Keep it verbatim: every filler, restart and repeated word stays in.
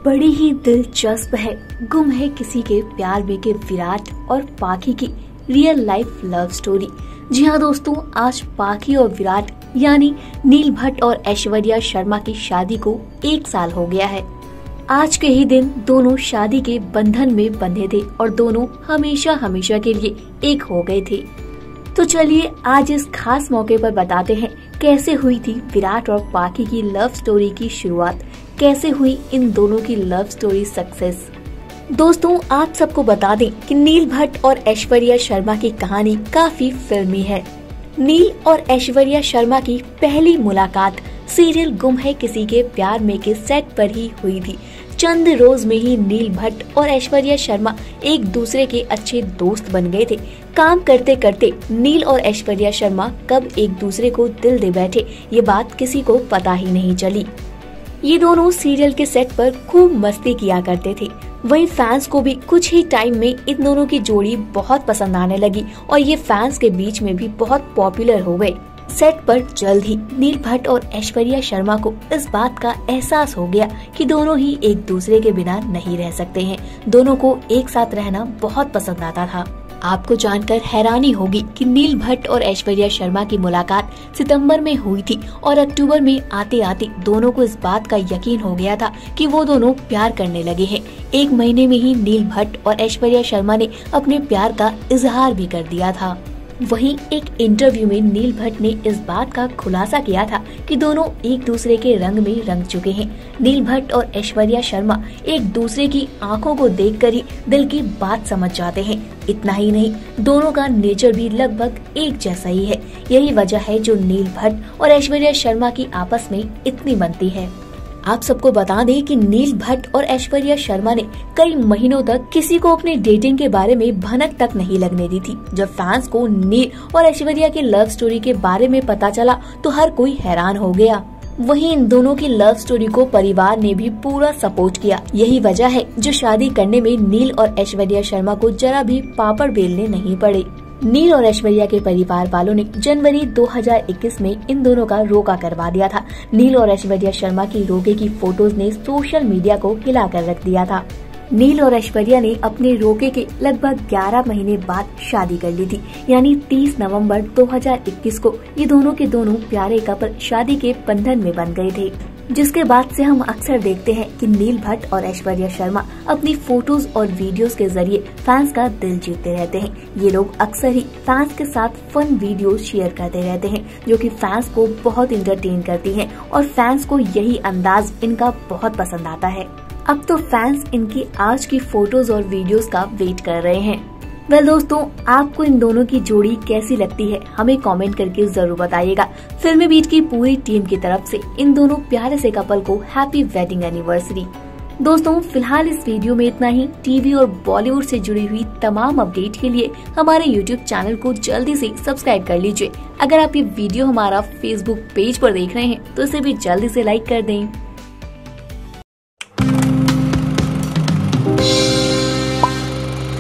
बड़ी ही दिलचस्प है गुम है किसी के प्यार में के विराट और पाखी की रियल लाइफ लव स्टोरी। जी हाँ दोस्तों, आज पाखी और विराट यानी नील भट्ट और ऐश्वर्या शर्मा की शादी को एक साल हो गया है। आज के ही दिन दोनों शादी के बंधन में बंधे थे और दोनों हमेशा हमेशा के लिए एक हो गए थे। तो चलिए आज इस खास मौके पर बताते हैं कैसे हुई थी विराट और पाखी की लव स्टोरी की शुरुआत, कैसे हुई इन दोनों की लव स्टोरी सक्सेस। दोस्तों आप सबको बता दें कि नील भट्ट और ऐश्वर्या शर्मा की कहानी काफी फिल्मी है। नील और ऐश्वर्या शर्मा की पहली मुलाकात सीरियल गुम है किसी के प्यार में के सेट पर ही हुई थी। चंद रोज में ही नील भट्ट और ऐश्वर्या शर्मा एक दूसरे के अच्छे दोस्त बन गए थे। काम करते करते नील और ऐश्वर्या शर्मा कब एक दूसरे को दिल दे बैठे ये बात किसी को पता ही नहीं चली। ये दोनों सीरियल के सेट पर खूब मस्ती किया करते थे। वहीं फैंस को भी कुछ ही टाइम में इन दोनों की जोड़ी बहुत पसंद आने लगी और ये फैंस के बीच में भी बहुत पॉपुलर हो गए। सेट पर जल्द ही नील भट्ट और ऐश्वर्या शर्मा को इस बात का एहसास हो गया कि दोनों ही एक दूसरे के बिना नहीं रह सकते हैं। दोनों को एक साथ रहना बहुत पसंद आता था। आपको जानकर हैरानी होगी कि नील भट्ट और ऐश्वर्या शर्मा की मुलाकात सितंबर में हुई थी और अक्टूबर में आते आते दोनों को इस बात का यकीन हो गया था कि वो दोनों प्यार करने लगे हैं। एक महीने में ही नील भट्ट और ऐश्वर्या शर्मा ने अपने प्यार का इजहार भी कर दिया था। वहीं एक इंटरव्यू में नील भट्ट ने इस बात का खुलासा किया था कि दोनों एक दूसरे के रंग में रंग चुके हैं। नील भट्ट और ऐश्वर्या शर्मा एक दूसरे की आंखों को देखकर ही दिल की बात समझ जाते हैं। इतना ही नहीं, दोनों का नेचर भी लगभग एक जैसा ही है। यही वजह है जो नील भट्ट और ऐश्वर्या शर्मा की आपस में इतनी बनती है। आप सबको बता दें कि नील भट्ट और ऐश्वर्या शर्मा ने कई महीनों तक किसी को अपने डेटिंग के बारे में भनक तक नहीं लगने दी थी। जब फैंस को नील और ऐश्वर्या के लव स्टोरी के बारे में पता चला तो हर कोई हैरान हो गया। वहीं इन दोनों की लव स्टोरी को परिवार ने भी पूरा सपोर्ट किया। यही वजह है जो शादी करने में नील और ऐश्वर्या शर्मा को जरा भी पापड़ बेलने नहीं पड़े। नील और ऐश्वर्या के परिवार वालों ने जनवरी दो हज़ार इक्कीस में इन दोनों का रोका करवा दिया था। नील और ऐश्वर्या शर्मा की रोके की फोटोज ने सोशल मीडिया को हिलाकर रख दिया था। नील और ऐश्वर्या ने अपने रोके के लगभग ग्यारह महीने बाद शादी कर ली थी, यानी तीस नवंबर दो हज़ार इक्कीस को ये दोनों के दोनों प्यारे कपल शादी के बंधन में बन गए थे। जिसके बाद से हम अक्सर देखते हैं कि नील भट्ट और ऐश्वर्या शर्मा अपनी फोटोज और वीडियोस के जरिए फैंस का दिल जीतते रहते हैं। ये लोग अक्सर ही फैंस के साथ फन वीडियोस शेयर करते रहते हैं जो कि फैंस को बहुत इंटरटेन करती हैं और फैंस को यही अंदाज इनका बहुत पसंद आता है। अब तो फैंस इनकी आज की फोटोज और वीडियोस का वेट कर रहे हैं। वेल दोस्तों, आपको इन दोनों की जोड़ी कैसी लगती है हमें कमेंट करके जरूर बताइएगा। फिल्मी बीट की पूरी टीम की तरफ से इन दोनों प्यारे से कपल को हैप्पी वेडिंग एनिवर्सरी। दोस्तों फिलहाल इस वीडियो में इतना ही। टीवी और बॉलीवुड से जुड़ी हुई तमाम अपडेट के लिए हमारे यूट्यूब चैनल को जल्दी से सब्सक्राइब कर लीजिए। अगर आप ये वीडियो हमारा फेसबुक पेज पर देख रहे हैं तो इसे भी जल्दी से लाइक कर दें।